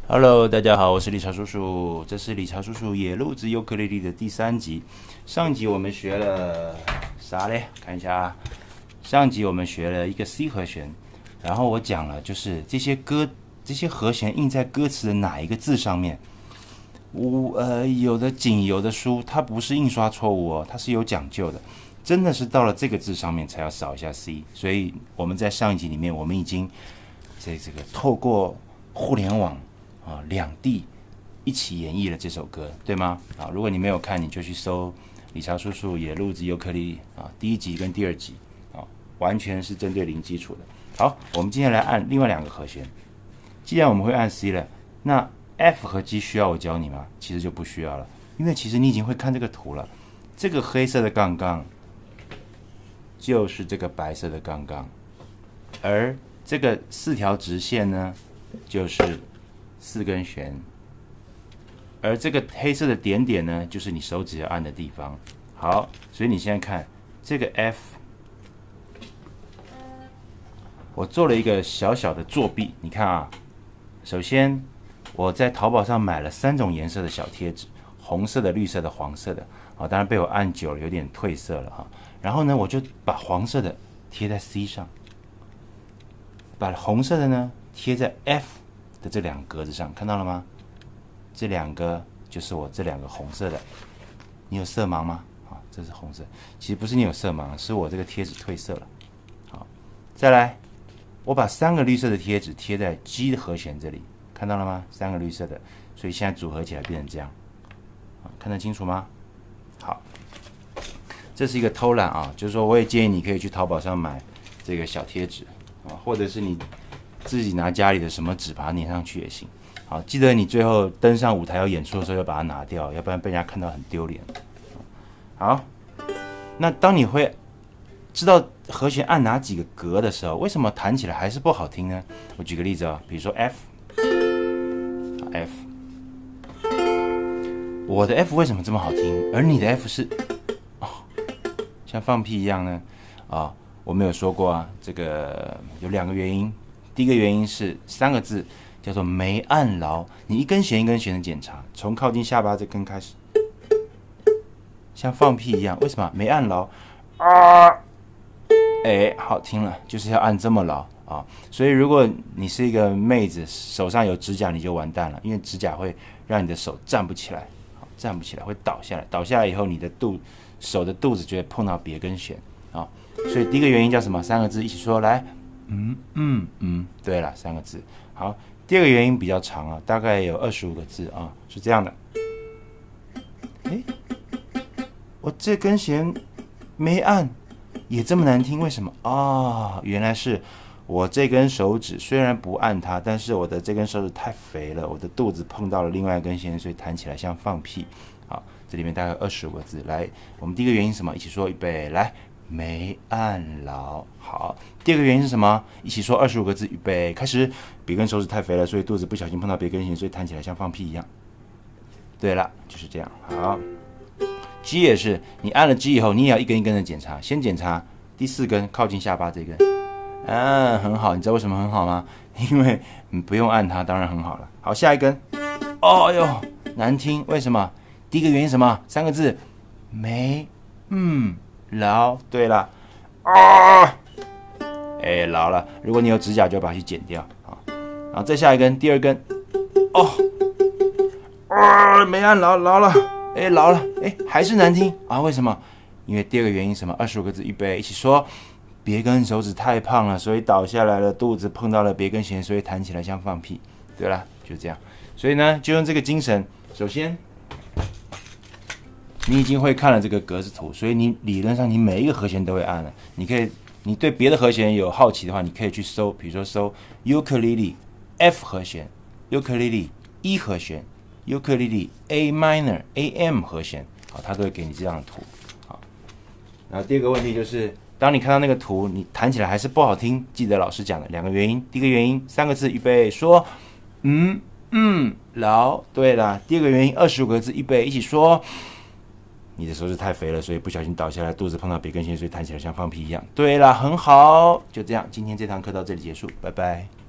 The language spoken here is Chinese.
Hello，大家好，我是理查叔叔，这是理查叔叔野路子尤克里里的第3集。上集我们学了啥嘞？看一下啊，上集我们学了一个 C 和弦，然后我讲了就是这些和弦印在歌词的哪一个字上面。有的紧有的疏，它不是印刷错误哦，它是有讲究的，真的是到了这个字上面才要扫一下 C。所以我们在上一集里面，我们已经这个透过互联网两地一起演绎了这首歌，对吗？如果你没有看，你就去搜理查叔叔野路子尤克里里第1集跟第2集完全是针对零基础的。好，我们今天来按另外2个和弦。既然我们会按 C 了，那 F 和 G 需要我教你吗？其实就不需要了，因为其实你已经会看这个图了。这个黑色的杠杠就是这个白色的杠杠，而这个4条直线呢，就是4根弦，而这个黑色的点点呢，就是你手指要按的地方。好，所以你现在看这个 F， 我做了一个小小的作弊。你看啊，首先我在淘宝上买了3种颜色的小贴纸，红色的、绿色的、黄色的。当然被我按久了有点褪色了然后呢，我就把黄色的贴在 C 上，把红色的呢贴在 F 的这2个格子上，看到了吗？这2个就是我这2个红色的。你有色盲吗？这是红色。其实不是你有色盲，是我这个贴纸褪色了。好，再来，我把3个绿色的贴纸贴在 G 的和弦这里，看到了吗？3个绿色的，所以现在组合起来变成这样。看得清楚吗？好，这是一个偷懒就是说我也建议你可以去淘宝上买这个小贴纸或者是你自己拿家里的什么纸把它粘上去也行。好，记得你最后登上舞台要演出的时候要把它拿掉，要不然被人家看到很丢脸。好，那当你会知道和弦按哪几个格的时候，为什么弹起来还是不好听呢？我举个例子比如说 F， 我的 F 为什么这么好听，而你的 F 是像放屁一样呢？我们有说过这个有2个原因。第一个原因是3个字叫做没按牢，你一根弦一根弦的检查，从靠近下巴这根开始，像放屁一样。为什么没按牢？好听了，就是要按这么牢所以如果你是一个妹子，手上有指甲，你就完蛋了，因为指甲会让你的手站不起来，会倒下来。倒下来以后，你的手的肚子就会碰到别根弦所以第一个原因叫什么？3个字一起说来，对了，3个字。好，第2个原因比较长大概有25个字是这样的。我这根弦没按，也这么难听，为什么原来是我这根手指虽然不按它，但是我的这根手指太肥了，我的肚子碰到了另外一根弦，所以弹起来像放屁。好，这里面大概有25个字。来，我们第一个原因是什么？一起说，预备，来，没按牢。好，第2个原因是什么？一起说25个字，预备，开始。别根手指太肥了，所以肚子不小心碰到别根弦，所以弹起来像放屁一样。对了，就是这样。好，G 也是，你按了 G 以后，你也要一根一根的检查，先检查第4根靠近下巴这根。很好，你知道为什么很好吗？因为你不用按它，当然很好了。好，下一根，难听，为什么？第一个原因什么？3个字，没牢。对了，牢了。如果你有指甲，就把它去剪掉然后再下一根，第2根，没按牢了，牢了，还是难听为什么？因为第2个原因什么？25个字，预备，一起说。别根手指太胖了，所以倒下来了，肚子碰到了别根弦，所以弹起来像放屁。对了，就这样。所以呢，就用这个精神。首先，你已经会看了这个格子图，所以你理论上你每一个和弦都会按了。你对别的和弦有好奇的话，你可以去搜，比如说搜尤克里里 F 和弦，尤克里里 E 和弦，尤克里里 A minor AM 和弦，它都会给你这样的图。然后第2个问题就是。当你看到那个图，你弹起来还是不好听，记得老师讲的2个原因。第一个原因3个字，预备说，牢。对了，第2个原因25个字，预备一起说，你的手指太肥了，所以不小心倒下来，肚子碰到别根弦，所以弹起来像放屁一样。对了，很好，就这样，今天这堂课到这里结束，拜拜。